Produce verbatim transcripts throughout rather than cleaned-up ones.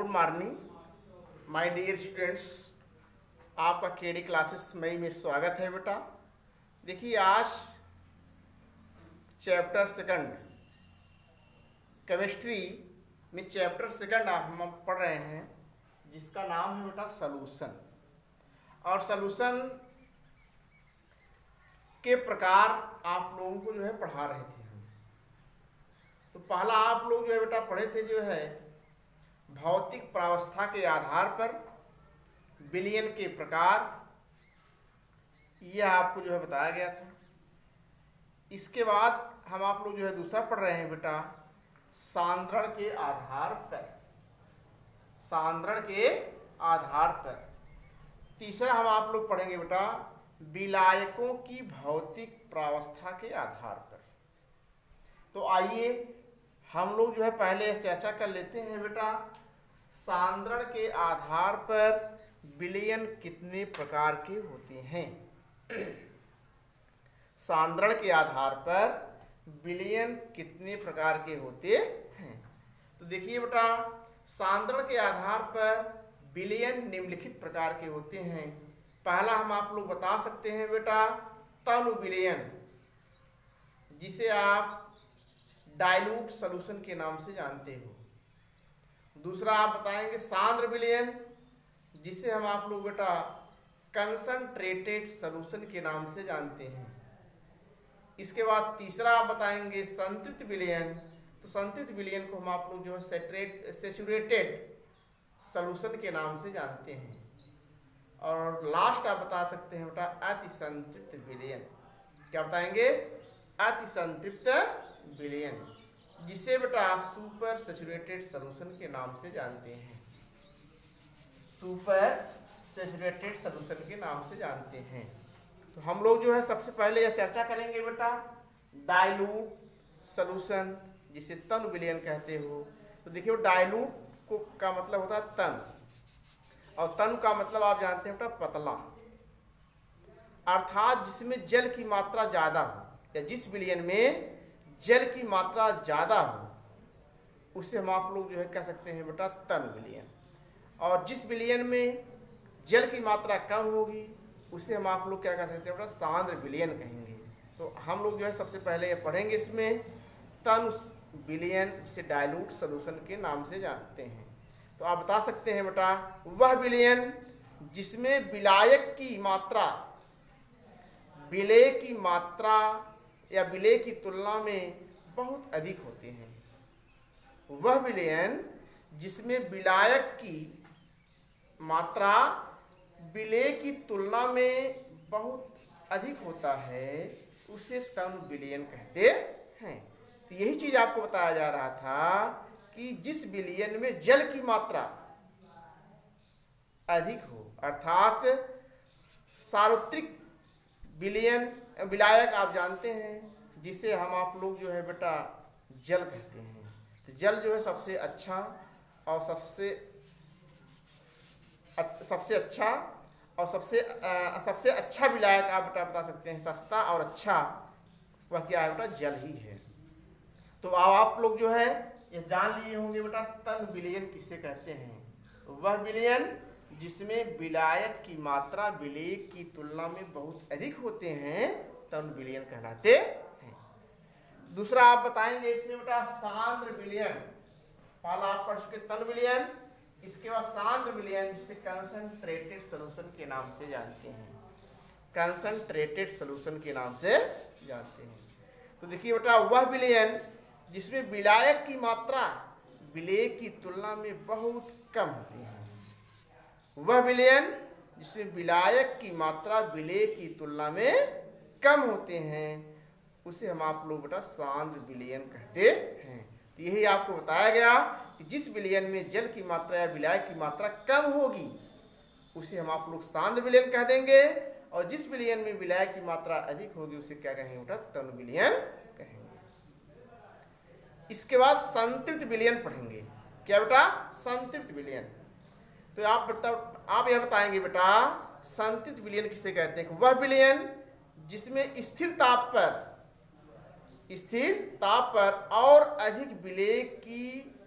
Good morning my dear students, आपका KD classes मई में स्वागत है। बेटा देखिए, आज चैप्टर सेकंड केमिस्ट्री में चैप्टर सेकंड हम पढ़ रहे हैं, जिसका नाम है बेटा सॉल्यूशन। और सॉल्यूशन के प्रकार आप लोगों को जो है पढ़ा रहे थे हम। तो पहला आप लोग जो है बेटा पढ़े थे जो है भौतिक प्रावस्था के आधार पर विलयन के प्रकार, यह आपको जो है बताया गया था। इसके बाद हम आप लोग जो है दूसरा पढ़ रहे हैं बेटा सांद्रण के आधार पर, सांद्रण के आधार पर। तीसरा हम आप लोग पढ़ेंगे बेटा विलायकों की भौतिक प्रावस्था के आधार पर। तो आइए हम लोग जो है पहले चर्चा कर लेते हैं बेटा सांद्रण के आधार पर विलयन कितने प्रकार के होते हैं। सांद्रण के आधार पर विलयन कितने प्रकार के होते हैं। तो देखिए बेटा, सांद्रण के आधार पर विलयन निम्नलिखित प्रकार के होते हैं। पहला हम आप लोग बता सकते हैं बेटा तनु विलयन, जिसे आप डाइल्यूट सॉल्यूशन के नाम से जानते हो। दूसरा आप बताएंगे सांद्र विलयन, जिसे हम आप लोग बेटा कंसंट्रेटेड सॉल्यूशन के नाम से जानते हैं। इसके बाद तीसरा आप बताएंगे संतृप्त विलयन। तो संतृप्त विलयन को हम आप लोग जो है सेचुरेट सेचुरेटेड सॉल्यूशन के नाम से जानते हैं। और लास्ट आप बता सकते हैं बेटा अति संतृप्त विलयन। क्या बताएंगे? अति संतृप्त विलयन, जिसे बेटा सुपर सैचुरेटेड सॉल्यूशन के नाम से जानते हैं। सुपर सैचुरेटेड सॉल्यूशन के नाम से जानते हैं। तो हम लोग जो है सबसे पहले यह चर्चा करेंगे बेटा डाइल्यूट सॉल्यूशन, जिसे तनु विलयन कहते हो। तो देखिए डाइल्यूट को का मतलब होता है तन, और तनु का मतलब आप जानते हैं बेटा पतला, अर्थात जिसमें जल की मात्रा ज्यादा हो, या जिस विलयन में जल की मात्रा ज्यादा हो, उसे हम आप लोग जो है कह सकते हैं बेटा तनु विलयन। और जिस विलयन में जल की मात्रा कम होगी, उसे हम आप लोग क्या कह सकते हैं बेटा सांद्र विलयन कहेंगे। तो हम लोग जो है सबसे पहले ये पढ़ेंगे इसमें तनु विलयन, जिसे डाइल्यूट सॉल्यूशन के नाम से जानते हैं। तो आप बता सकते हैं बेटा वह विलयन जिसमें विलायक की मात्रा विलेय की मात्रा या विलेय की तुलना में बहुत अधिक होते हैं। वह विलयन जिसमें विलायक की मात्रा विलेय की तुलना में बहुत अधिक होता है, उसे तनु विलयन कहते हैं। तो यही चीज आपको बताया जा रहा था कि जिस विलयन में जल की मात्रा अधिक हो, अर्थात सार्वत्रिक विलयन विलायक आप जानते हैं, जिसे हम आप लोग जो है बेटा जल कहते हैं। तो जल जो है सबसे अच्छा और सबसे अच्छा, सबसे अच्छा और सबसे आ, सबसे अच्छा विलायक आप बेटा बता सकते हैं, सस्ता और अच्छा, वह क्या है बेटा जल ही है। तो अब आप लोग जो है ये जान लिए होंगे बेटा तनु विलयन किसे कहते हैं। वह विलयन जिसमें विलायक की मात्रा विलेय की तुलना में बहुत अधिक होते हैं, तनु विलयन कहलाते हैं। दूसरा आप बताएंगे इसमें बेटा सांद्र विलयन। पहला आप पढ़ चुके तनु विलयन, इसके बाद सांद्र विलयन, जिसे कंसंट्रेटेड सॉल्यूशन के नाम से जानते हैं। कंसंट्रेटेड सॉल्यूशन के नाम से जानते हैं। तो देखिए बेटा वह विलयन जिसमें विलायक की मात्रा विलेय की तुलना में बहुत कम होती है। वह विलयन जिसमें विलायक की मात्रा विलेय की तुलना में कम होते हैं, उसे हम आप लोग बेटा सांद्र विलयन कहते हैं। तो यही आपको बताया गया कि जिस विलयन में जल की मात्रा या विलायक की मात्रा कम होगी, उसे हम आप लोग सांद्र विलयन कह देंगे, और जिस विलयन में विलायक की मात्रा अधिक होगी, उसे क्या कहेंगे बेटा तनु विलयन कहेंगे। इसके बाद संतृप्त विलयन पढ़ेंगे। क्या बेटा? संतृप्त विलयन। तो आप बेटा आप यह बताएंगे बेटा संतृप्त विलयन किसे कहते हैं। वह विलयन जिसमें स्थिर ताप पर स्थिर ताप पर और अधिक विलेय की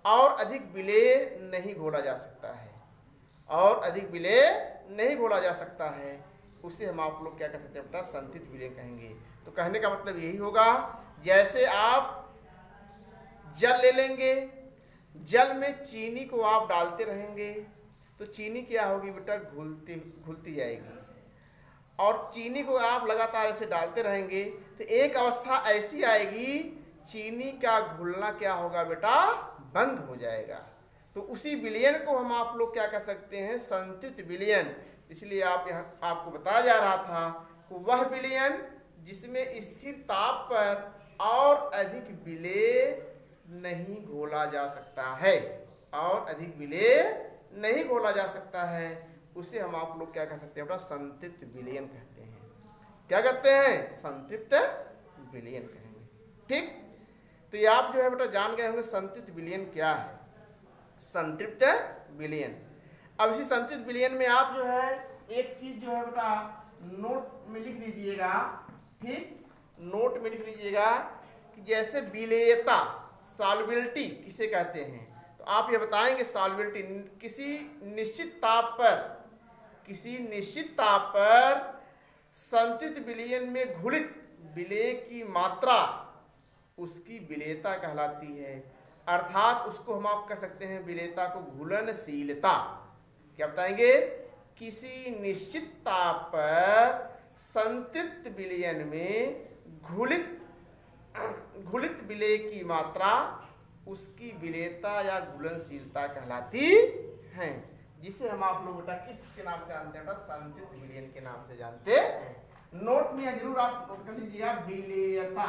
और अधिक विलेय नहीं घोला जा सकता है, और अधिक विलेय नहीं घोला जा सकता है, उसे हम आप लोग क्या कह सकते हैं बेटा, संतृप्त विलयन कहेंगे। तो कहने का मतलब यही होगा, जैसे आप जल ले लेंगे, जल में चीनी को आप डालते रहेंगे तो चीनी क्या होगी बेटा, घुलती घुलती जाएगी, और चीनी को आप लगातार ऐसे डालते रहेंगे तो एक अवस्था ऐसी आएगी चीनी का घुलना क्या होगा बेटा, बंद हो जाएगा। तो उसी विलयन को हम आप लोग क्या कह सकते हैं, संतृप्त विलयन। इसलिए आप यहाँ आपको बताया जा रहा था कि वह विलयन जिसमें स्थिर ताप पर और अधिक विलेय नहीं घोला जा सकता है, और अधिक विलेय नहीं घोला जा सकता है, उसे हम आप लोग क्या कह सकते हैं बेटा, संतृप्त विलयन कहते हैं। क्या कहते हैं, संतृप्त विलयन कहेंगे। ठीक, तो ये आप जो है बेटा जान गए होंगे संतृप्त विलयन क्या है, संतृप्त विलयन। अब इसी संतृप्त विलयन में आप जो है एक चीज जो है बेटा नोट में लिख लीजिएगा। ठीक, नोट में लिख लीजिएगा कि जैसे विलेयता, सॉल्युबिलिटी किसे कहते हैं, तो आप ये बताएंगे सॉल्युबिलिटी किसी निश्चित ताप पर, किसी निश्चित ताप पर संतृप्त विलयन में घुलित विलेय की मात्रा उसकी विलेयता कहलाती है। अर्थात उसको हम आप कह सकते हैं विलेयता को घुलनशीलता। क्या बताएंगे, किसी निश्चित ताप पर संतृप्त विलयन में घुलित घुलित विलेय की मात्रा उसकी विलेयता या घुलनशीलता कहलाती है, जिसे हम आप लोग बेटा किस के नाम से जानते हैं बेटा, संतृप्त विलयन के नाम से जानते हैं। नोट में जरूर आप नोट कर लीजिएगा विलेयता,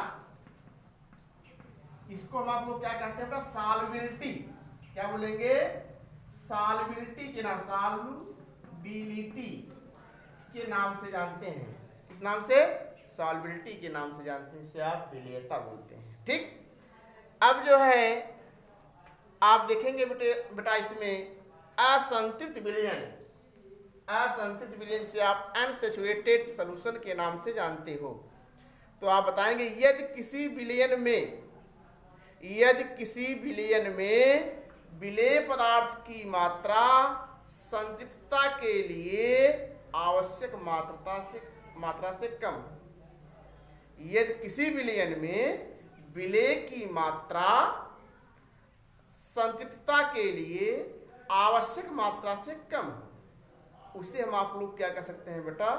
इसको हम आप लोग क्या कहते हैं बेटा, सॉल्युबिलिटी। क्या बोलेंगे, सॉल्युबिलिटी के नाम, सॉल्युबिलिटी के नाम से जानते हैं। किस नाम से, सॉल्युबिलिटी के नाम से जानते हैं, इसे आप विलेयता बोलते हैं। ठीक, अब जो है आप देखेंगे बेटे बेटा इसमें असंतृप्त विलयन, असंतृप्त विलयन से आप अनसैचुरेटेड सॉल्यूशन के नाम से जानते हो। तो आप बताएंगे यदि किसी विलयन में, यदि किसी विलयन में विलेय पदार्थ की मात्रा संतृप्तता के लिए आवश्यक मात्रा से मात्रा से कम, यदि किसी विलयन में विलेय की मात्रा संतृप्तता के लिए आवश्यक मात्रा से कम, उसे हम आप लोग क्या कह सकते हैं बेटा,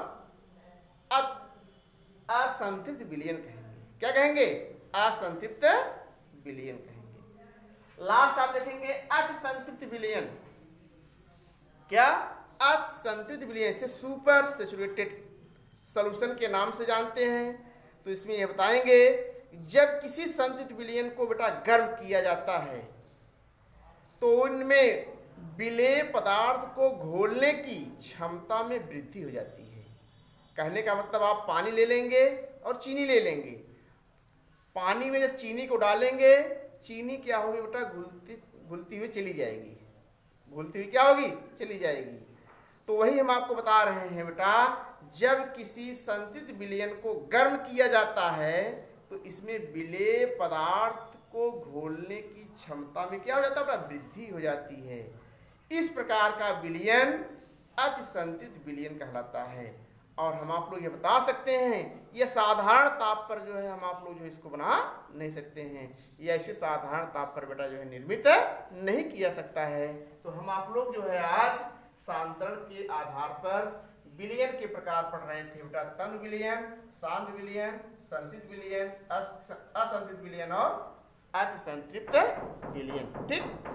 असंतृप्त विलयन कहेंगे। क्या कहेंगे, असंतृप्त विलयन कहेंगे। लास्ट आप देखेंगे अतिसंतृप्त विलयन। क्या, अतिसंतृप्त विलयन से सुपर सैचुरेटेड सॉल्यूशन के नाम से जानते हैं। तो इसमें ये बताएंगे जब किसी संतृप्त विलयन को बेटा गर्म किया जाता है तो उनमें विलेय पदार्थ को घोलने की क्षमता में वृद्धि हो जाती है। कहने का मतलब आप पानी ले लेंगे और चीनी ले लेंगे, पानी में जब चीनी को डालेंगे, चीनी क्या होगी बेटा, घुलती घुलती हुई चली जाएगी, घुलती हुई क्या होगी, चली जाएगी। तो वही हम आपको बता रहे हैं बेटा, जब किसी संतृप्त विलयन को गर्म किया जाता है तो इसमें विलेय पदार्थ को घोलने की क्षमता में क्या हो जाता है बेटा, वृद्धि हो जाती है। इस प्रकार का विलयन अतिसंतृप्त विलयन कहलाता है। और हम आप लोग ये बता सकते हैं यह साधारण ताप पर जो है हम आप लोग जो इसको बना नहीं सकते हैं, ये ऐसे साधारण ताप पर बेटा जो है निर्मित नहीं किया सकता है। तो हम आप लोग जो है आज सांतरण के आधार पर विलयन के प्रकार पढ़ रहे थे बेटा, तन विलयन, शांत विलयन, संतृप्त विलयन, असंतृप्त विलयन और अतिसंतृप्त विलयन। ठीक,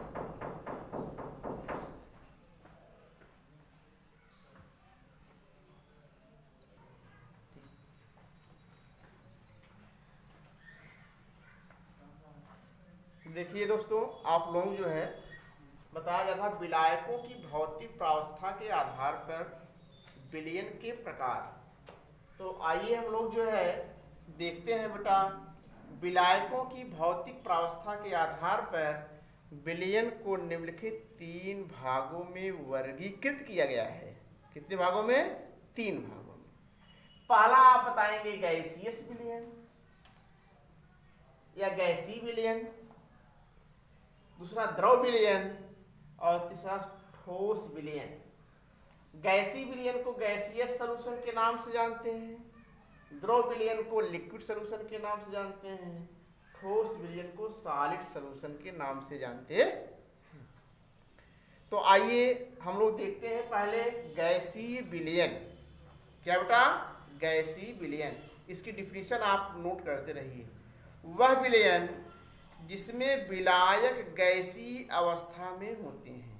देखिए दोस्तों, आप लोग जो है बताया जा रहा विलायकों की भौतिक प्रावस्था के आधार पर विलयन के प्रकार। तो आइए हम लोग जो है देखते हैं बेटा, विलायकों की भौतिक प्रावस्था के आधार पर विलयन को निम्नलिखित तीन भागों में वर्गीकृत किया गया है। कितने भागों में, तीन भागों में। पहला आप बताएंगे गैसीयस विलयन या गैसीय विलयन, दूसरा द्रव विलयन और तीसरा ठोस विलयन। गैसीय विलयन को गैसियस सॉल्यूशन के नाम से जानते हैं, द्रव विलयन को लिक्विड सॉल्यूशन के नाम से जानते हैं, ठोस विलयन को सॉलिड सॉल्यूशन के नाम से जानते हैं। तो आइए हम लोग देखते हैं पहले गैसीय विलयन। क्या बेटा? गैसीय विलयन। इसकी डिफिनीशन आप नोट करते रहिए। वह विलयन जिसमें विलायक गैसीय अवस्था में होते हैं,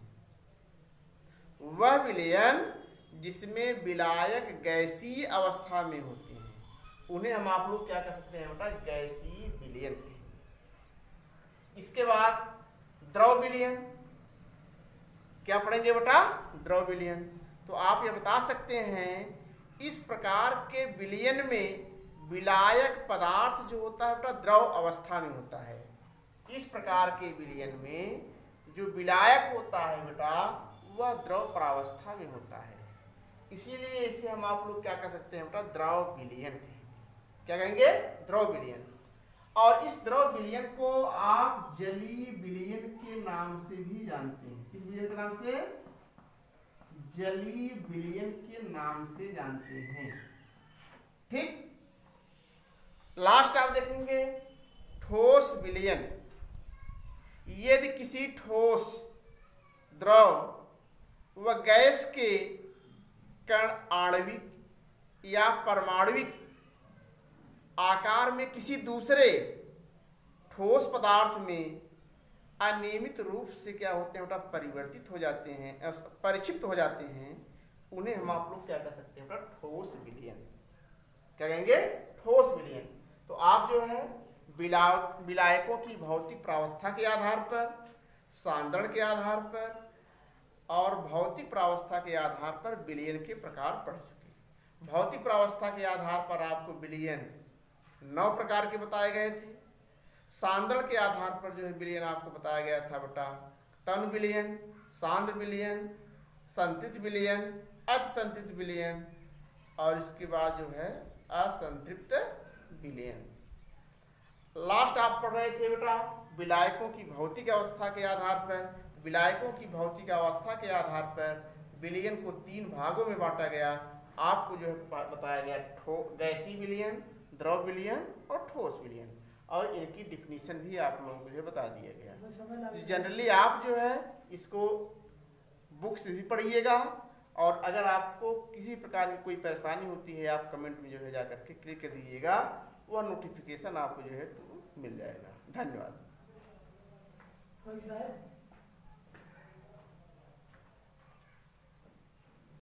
वह विलयन जिसमें विलायक गैसीय अवस्था में होते हैं, उन्हें हम आप लोग क्या कह सकते हैं बेटा? गैसीय विलयन कहेंगे। इसके बाद द्रव विलयन। क्या पढ़ेंगे बेटा? द्रव विलयन। तो आप ये बता सकते हैं इस प्रकार के विलयन में विलायक पदार्थ जो होता है बेटा द्रव अवस्था में होता है। इस प्रकार के विलयन में जो विलायक होता है बेटा वह द्रव प्रावस्था में होता है, इसीलिए इसे हम आप लोग क्या कह सकते हैं बेटा? द्रव विलयन कहेंगे। क्या कहेंगे? द्रव विलयन। और इस द्रव विलयन को आप जलीय विलयन के नाम से भी जानते हैं। किस विलयन के नाम से? जलीय विलयन के नाम से जानते हैं। ठीक। लास्ट आप देखेंगे ठोस विलयन। यदि किसी ठोस, द्रव व गैस के कण आणविक या परमाणुविक आकार में किसी दूसरे ठोस पदार्थ में अनियमित रूप से क्या होते हैं बेटा? परिवर्तित हो जाते हैं, परिक्षिप्त हो जाते हैं, उन्हें हम आप लोग क्या कह सकते हैं बेटा? ठोस विलयन। क्या कहेंगे? ठोस विलयन। तो आप जो है विला विलायकों की भौतिक प्रावस्था के आधार पर, सांद्रण के आधार पर और भौतिक प्रावस्था के आधार पर विलयन के प्रकार पढ़ चुके। भौतिक प्रावस्था के आधार पर आपको विलयन नौ प्रकार के बताए गए थे। सांद्रण के आधार पर जो है विलयन आपको बताया गया था बेटा तनु विलयन, सांद्र विलयन, संतृप्त विलयन, अतिसंतृप्त विलयन और इसके बाद जो है असंतृप्त विलयन। लास्ट आप पढ़ रहे थे बेटा विलायकों की भौतिक अवस्था के आधार पर। विलायकों की भौतिक अवस्था के आधार पर विलयन को तीन भागों में बांटा गया। आपको जो है बताया गया ठो गैसीय विलयन, द्रव विलयन और ठोस विलयन, और इनकी डिफिनीशन भी आप लोगों को जो बता दिया गया। तो जनरली आप जो है इसको बुक से भी पढ़िएगा, और अगर आपको किसी प्रकार की कोई परेशानी होती है आप कमेंट में जो है जाकर के क्लिक कर दीजिएगा, वह नोटिफिकेशन आपको जो है तो मिल जाएगा। धन्यवाद।